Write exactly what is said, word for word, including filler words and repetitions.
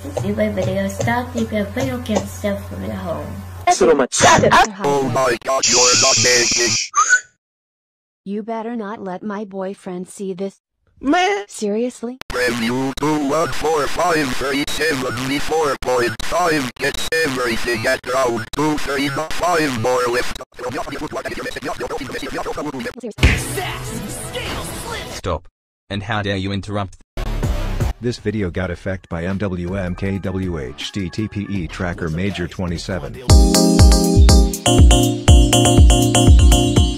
See my video stop, you can play your game stuff from your home. So much. Shut up! Oh my god, you're not naked. You better not let my boyfriend see this. Man! Seriously? Review two one four five three seven V four point five gets everything at round two three five more left. Stop. And how dare you interrupt? This video got effect by M W M K W H T T P E Tracker Major twenty-seven.